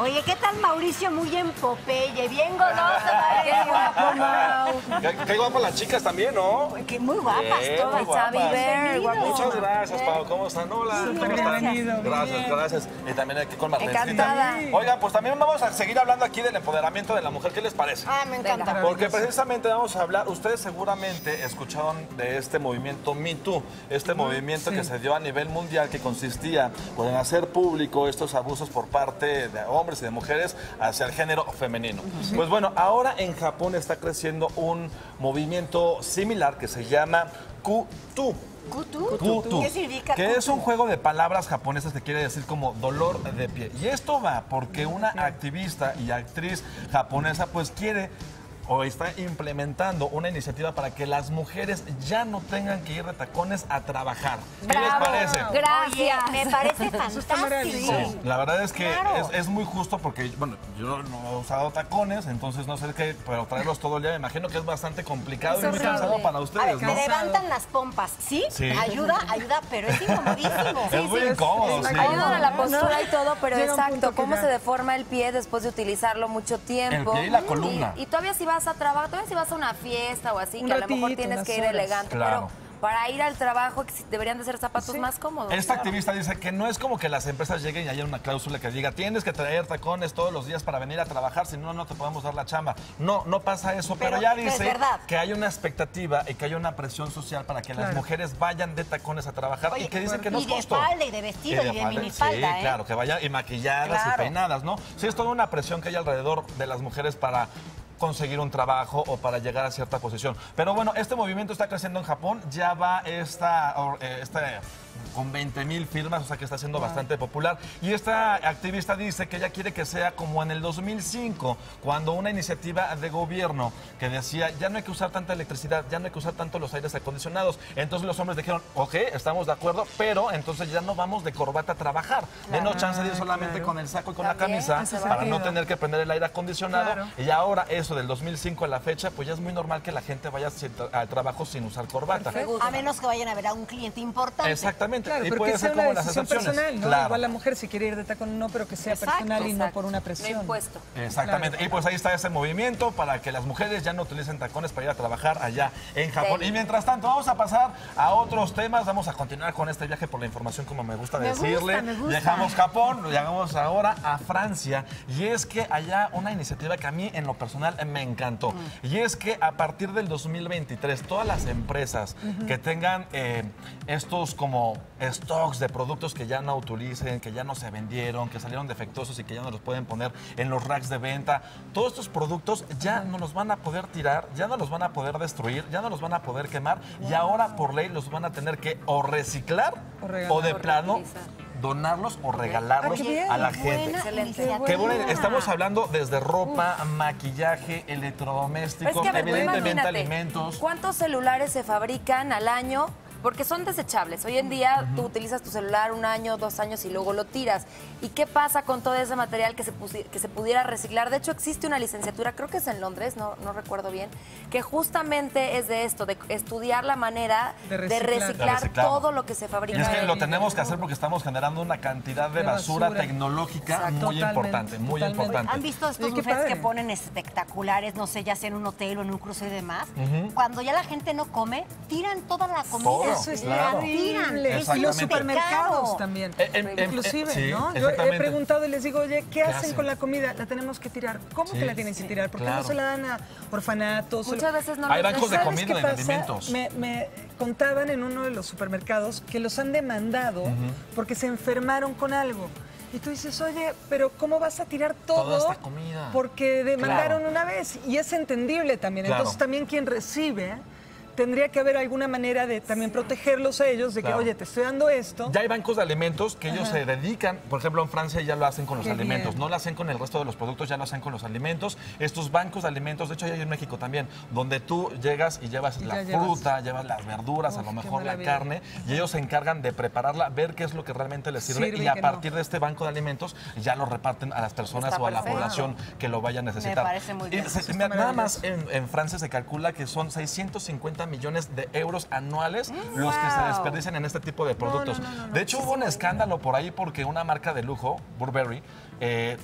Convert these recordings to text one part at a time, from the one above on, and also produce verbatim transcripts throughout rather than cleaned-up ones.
Oye, ¿qué tal Mauricio? Muy en Popeye, bien goloso. Qué guapo, Mau. Qué, qué guapas las chicas también, ¿no? Qué muy guapas Bien, todas. muy guapas. Bear, Muchas gracias, Pau. ¿Cómo están? Hola. Súper ¿Cómo están? bienvenido. Gracias, gracias. Y también aquí con Marlencita. Encantada. Oigan, pues también vamos a seguir hablando aquí del empoderamiento de la mujer. ¿Qué les parece? Ah, me encanta. Porque precisamente vamos a hablar, ustedes seguramente escucharon de este movimiento Me Too, este movimiento sí. que se dio a nivel mundial que consistía pues, en hacer público estos abusos por parte de hombres y de mujeres hacia el género femenino. Sí. Pues bueno, ahora en Japón está creciendo un movimiento similar que se llama Kutu. ¿Kutu? Kutu. ¿Qué significa Que kutu? es un juego de palabras japonesas que quiere decir como dolor de pie. Y esto va porque una activista y actriz japonesa pues quiere o está implementando una iniciativa para que las mujeres ya no tengan que ir de tacones a trabajar. ¿Qué les parece? Gracias. Oye, me parece fantástico. Sí, la verdad es que Claro. es, es muy justo porque, bueno, yo no he usado tacones, entonces no sé qué, pero traerlos todo el día me imagino que es bastante complicado Es y muy horrible. cansado para A ustedes, ver, ¿no? te levantan las pompas, ¿sí? Sí. Ayuda, ayuda, pero es incomodísimo. Es muy incómodo, sí. Ayudan a la postura y todo, pero Llega un punto exacto, que cómo ya- se deforma el pie después de utilizarlo mucho tiempo. El pie y la columna. Y, y todavía si vas a trabajar, todavía si vas a una fiesta o así, Un que a lo mejor ratito, tienes unas que ir horas. elegante, Claro. pero para ir al trabajo deberían de ser zapatos más cómodos. Esta activista dice que no es como que las empresas lleguen y haya una cláusula que diga tienes que traer tacones todos los días para venir a trabajar, si no, no te podemos dar la chamba. No, no pasa eso, pero, Pero ya es dice verdad. que hay una expectativa y que hay una presión social para que las Claro. mujeres vayan de tacones a trabajar Oye, y que dicen que no y es de justo. falda, y de vestido, y de falda, minifalda, sí, ¿eh? claro, que vayan y maquilladas Claro. y peinadas, ¿no? Sí, es toda una presión que hay alrededor de las mujeres para conseguir un trabajo o para llegar a cierta posición. Pero bueno, este movimiento está creciendo en Japón, ya va esta, eh, esta con veinte mil firmas, o sea que está siendo bastante popular. Y esta activista dice que ella quiere que sea como en el dos mil cinco, cuando una iniciativa de gobierno que decía ya no hay que usar tanta electricidad, ya no hay que usar tanto los aires acondicionados. Entonces los hombres dijeron, ok, estamos de acuerdo, pero entonces ya no vamos de corbata a trabajar. Denos chance de ir solamente claro. con el saco y con También, la camisa hace para sentido. no tener que prender el aire acondicionado. Claro. Y ahora eso del dos mil cinco a la fecha, pues ya es muy normal que la gente vaya sin- al trabajo sin usar corbata. A menos que vayan a ver a un cliente importante. Exactamente. Claro, y pero puede que sea ser una como las decisión excepciones. personal, ¿no? Claro. Igual la mujer si quiere ir de tacón, no, pero que sea Exacto, personal y no Exacto. por una No presión. impuesto. Exactamente. Y pues ahí está ese movimiento para que las mujeres ya no utilicen tacones para ir a trabajar allá en Japón. Sí. Y mientras tanto, vamos a pasar a otros temas. Vamos a continuar con este viaje por la información, como me gusta Me gusta, decirle. me gusta. Dejamos Japón, llegamos ahora a Francia. Y es que allá una iniciativa que a mí en lo personal me encantó. Mm. Y es que a partir del dos mil veintitrés, todas las empresas que tengan eh, estos como stocks de productos que ya no utilicen, que ya no se vendieron, que salieron defectuosos y que ya no los pueden poner en los racks de venta, todos estos productos ya no los van a poder tirar, ya no los van a poder destruir, ya no los van a poder quemar y ahora por ley los van a tener que o reciclar O regalar. o de O plano reutilizar. donarlos o regalarlos Ah, qué bien. a la Buena gente. Excelente. iniciativa. Qué bueno, estamos hablando desde ropa, maquillaje, Pero electrodomésticos, es que, a ver, tú evidentemente imagínate, alimentos. ¿cuántos celulares se fabrican al año? Porque son desechables. Hoy en día tú utilizas tu celular un año, dos años y luego lo tiras. ¿Y qué pasa con todo ese material que se, pusi- que se pudiera reciclar? De hecho, existe una licenciatura, creo que es en Londres, no, no recuerdo bien, que justamente es de esto, de estudiar la manera De de reciclar. reciclar, De reciclar. todo lo que se Y fabrica. es que en- lo tenemos que hacer porque estamos generando una cantidad de De basura, basura. tecnológica Exacto. muy Totalmente, importante, muy totalmente. importante. ¿Han visto estos Oye, qué buffets padre. que ponen espectaculares, no sé, ya sea en un hotel o en un crucero y demás? Cuando ya la gente no come, tiran toda la comida. Todo, Eso es claro. La tiran. terrible. Es Y los Exactamente. supermercados pecado. también. Eh, en- en- Inclusive, eh, sí, ¿no? Yo he exactamente. preguntado y les digo, oye, ¿qué, hacen, hacen? con la comida? La tenemos que tirar. ¿Cómo Sí, que la tienen que tirar? Porque claro. no se la dan a orfanatos. se Muchas lo- veces no Hay los bancos de dejan. ¿Sabes comida, qué de pasa? alimentos. Me, me contaban en uno de los supermercados que los han demandado porque se enfermaron con algo. Y tú dices, oye, pero ¿cómo vas a tirar todo? Toda esta comida. Porque demandaron Claro. una vez. Y es entendible también. Claro. Entonces también quien recibe tendría que haber alguna manera de también protegerlos a ellos, de que, Claro. oye, te estoy dando esto. Ya hay bancos de alimentos que ellos se dedican, por ejemplo en Francia ya lo hacen con los Qué alimentos, bien. no lo hacen con el resto de los productos, ya lo hacen con los alimentos. Estos bancos de alimentos, de hecho hay en México también, donde tú llegas y llevas Y la ya llevas. fruta, llevas las verduras, a Uf, lo qué mejor la maravilla. carne, y ellos se encargan de prepararla, ver qué es lo que realmente les sirve, Sirve y y a qué partir no. de este banco de alimentos ya lo reparten a las personas Está o a la perfecto. población que lo vaya a necesitar. parece muy Y bien. se- Eso mira, está nada más maravilloso. en, en Francia se calcula que son seiscientos cincuenta millones de euros anuales los que se Wow. desperdician en este tipo de productos. no, no, no, de hecho, hubo un escándalo por ahí porque una marca de lujo, Burberry, eh,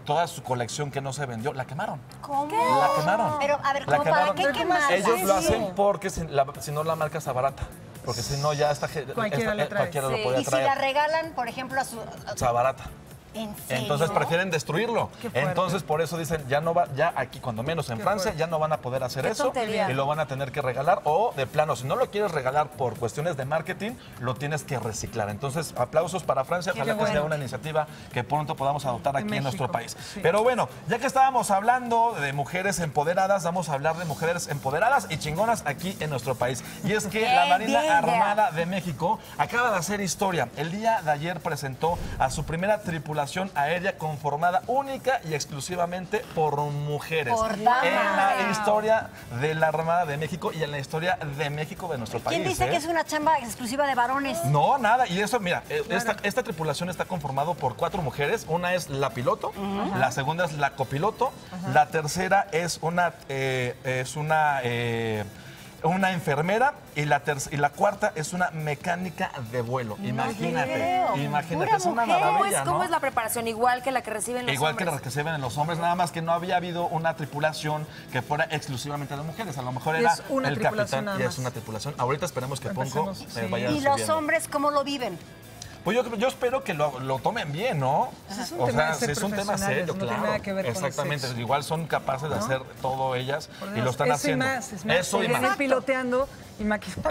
toda su colección que no se vendió, la quemaron. ¿Cómo? La quemaron. Pero, a ver, La ¿cómo para quemaron. qué quemarla? Ellos lo Sí. hacen porque si, la- si no la marca está barata. Porque si no, ya esta, ge- Cualquiera esta- lo eh, trae. cualquiera Sí. lo podía Y si traer. la regalan, por ejemplo, a su... Está barata. ¿En serio? Entonces prefieren destruirlo. Qué fuerte. Entonces por eso dicen, ya no va, ya aquí cuando menos en Qué Francia fuerte. ya no van a poder hacer Qué eso tontería. y lo van a tener que regalar o de plano, si no lo quieres regalar por cuestiones de marketing, lo tienes que reciclar. Entonces, aplausos para Francia, Qué ojalá que sea bueno. una iniciativa que pronto podamos adoptar aquí en, México, nuestro país. sí. Pero bueno, ya que estábamos hablando de mujeres empoderadas, vamos a hablar de mujeres empoderadas y chingonas aquí en nuestro país. Y es que la Bien, Marina bien, Armada de México acaba de hacer historia. El día de ayer presentó a su primera tripulación aérea conformada única y exclusivamente por mujeres. Por damas. En la historia de la Armada de México y en la historia de México de nuestro país. ¿Quién dice ¿eh? que es una chamba exclusiva de varones? No, nada. Y eso, mira, eh, esta, esta tripulación está conformado por cuatro mujeres. Una es la piloto, la segunda es la copiloto, la tercera es una, eh, es una, eh, una enfermera y la, ter- y la cuarta es una mecánica de vuelo. Imagínate, creo. imagínate. Pura Es una mujer. ¿Cómo maravilla, es, cómo ¿no? es la preparación? Igual que la que reciben los Igual que hombres. las que se ven en los hombres, nada más que no había habido una tripulación que fuera exclusivamente de mujeres. A lo mejor Y era es una el tripulación capitán nada y es más. una tripulación. Ahorita esperemos que Ponco Empecemos, eh, sí. vaya ¿Y los subiendo. hombres cómo lo viven? Pues yo, yo espero que lo, lo tomen bien, ¿no? Pues es un o tema sea, de ser sí es un tema profesionales, serio, no tiene claro. nada que ver con el Exactamente, sexo. igual son capaces de ¿No? hacer todo ellas Por y Dios, lo están eso haciendo. Y más, es más. Eso y Vienen más. piloteando y maquillando.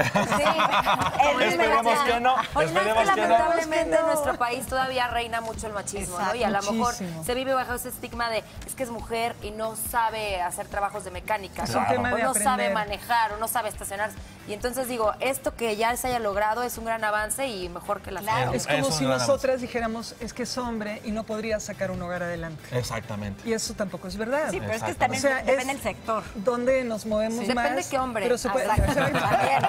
Sí. Esperemos que no, Oye, esperemos es que que no. lamentablemente no. en nuestro país todavía reina mucho el machismo, ¿no? Y a lo Exacto. mejor Muchísimo. se vive bajo ese estigma de es que es mujer y no sabe hacer trabajos de mecánica, Es ¿no? un tema o de no aprender. sabe manejar, o no sabe estacionarse. Y entonces digo, esto que ya se haya logrado es un gran avance y mejor que la Claro. Es como Es un si gran nosotras dijéramos, es que es hombre y no podría sacar un hogar adelante. Exactamente. Y eso tampoco es verdad. Sí, pero es que Exacto. también O sea, depende es- del sector. ¿Dónde nos movemos Sí. más? Depende qué hombre. Pero se puede... Exacto. También.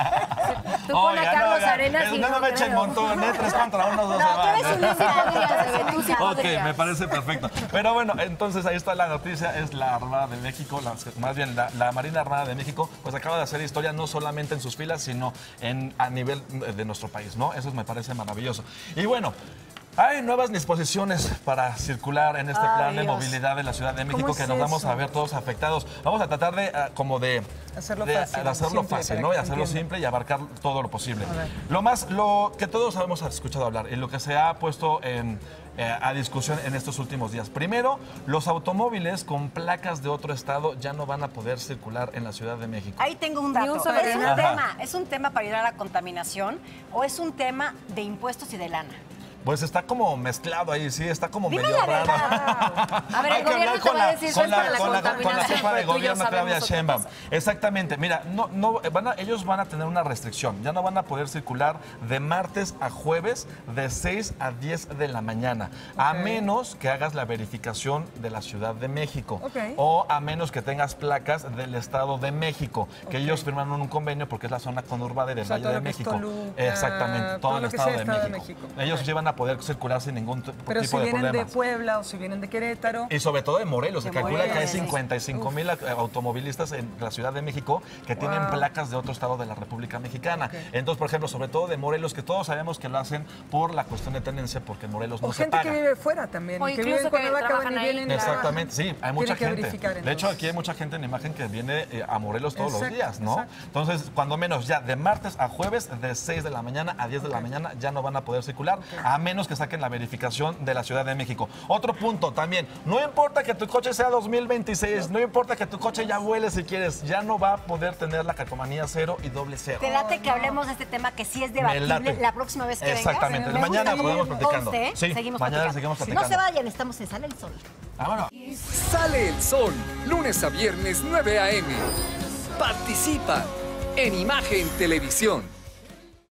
Tú pon a Oiga, Carlos oiga, Arenas eh, y no, no no me echen creo. montón, ¿eh? Tres contra uno, dos No, se tú van. eres un líder. Tú sí Ok, podrías. me parece perfecto. Pero bueno, entonces ahí está la noticia, es la Armada de México, la- más bien la, la Marina Armada de México, pues acaba de hacer historia no solamente en sus filas, sino en, a nivel de nuestro país, ¿no? Eso me parece maravilloso. Y bueno, hay nuevas disposiciones para circular en este Ay, plan de Dios. movilidad de la Ciudad de ¿Cómo México es que nos vamos eso? a ver todos afectados. Vamos a tratar de, ah, como de... Hacerlo de- fácil, de hacerlo simple, fácil, para ¿no? que Y se hacerlo entienda. simple y abarcar todo lo posible. A ver. Lo más, lo que todos hemos escuchado hablar y lo que se ha puesto en, eh, a discusión en estos últimos días. Primero, los automóviles con placas de otro estado ya no van a poder circular en la Ciudad de México. Ahí tengo un Ni dato. un solo ¿Es un día. tema, ¿Es un tema para ayudar a la contaminación o es un tema de impuestos y de lana? Pues está como mezclado ahí, sí, está como Dime medio la raro. verdad. A ver, Hay el que gobierno hablar te con va a la, decir, con "Soy la, para la con la- con la contaminación", jefa de pero tú y yo gobierno, sabemos Claudia otra Sheinbaum. cosa. Exactamente. Mira, no, no, van a- ellos van a tener una restricción. Ya no van a poder circular de martes a jueves de seis a diez de la mañana. A Ok. menos que hagas la verificación de la Ciudad de México. Ok. O a menos que tengas placas del Estado de México. Que Ok. ellos firmaron un convenio porque es la zona conurbada del O sea, Valle todo de lo que es México. Toluca, Exactamente. Todo, todo el lo que Estado, sea de, Estado de México. México. Ellos Ok. sí van a poder circular sin ningún t- Pero tipo si de vienen de problemas. Puebla o si vienen de Querétaro... Y sobre todo de Morelos, se De calcula que hay Morelos, sí. cincuenta y cinco mil automovilistas en la Ciudad de México que tienen Wow. placas de otro estado de la República Mexicana. Ok. Entonces, por ejemplo, sobre todo de Morelos, que todos sabemos que lo hacen por la cuestión de tenencia, porque en Morelos no O se gente paga. que vive fuera también. O y que vive incluso en que Cuernavaca, van y trabajan ahí. vienen y Exactamente, trabajan. sí, hay mucha Tiene que gente. verificar, De hecho, entonces. aquí hay mucha gente en imagen que viene eh, a Morelos todos los Exacto, días, ¿no? exacto. Entonces, cuando menos ya de martes a jueves, de seis de la mañana a diez de la mañana, ya no van a poder circular, a menos que saquen la verificación de la Ciudad de México. Otro punto también, no importa que tu coche sea dos mil veintiséis, no importa que tu coche ya vuele si quieres, ya no va a poder tener la calcomanía cero y doble cero. Te late que hablemos de este tema que sí es Me debatible late. la próxima vez que Exactamente. vengas. Me Mañana gusta podemos que platicando. conste, ¿eh? Sí, seguimos mañana platicando. seguimos No platicando. se vayan, estamos en Sale el Sol. Vámonos. Sale el Sol, lunes a viernes nueve a eme. Participa en Imagen Televisión.